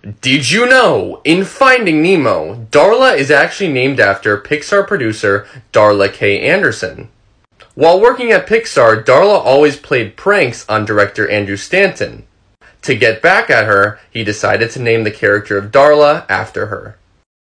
Did you know, in Finding Nemo, Darla is actually named after Pixar producer Darla K. Anderson? While working at Pixar, Darla always played pranks on director Andrew Stanton. To get back at her, he decided to name the character of Darla after her.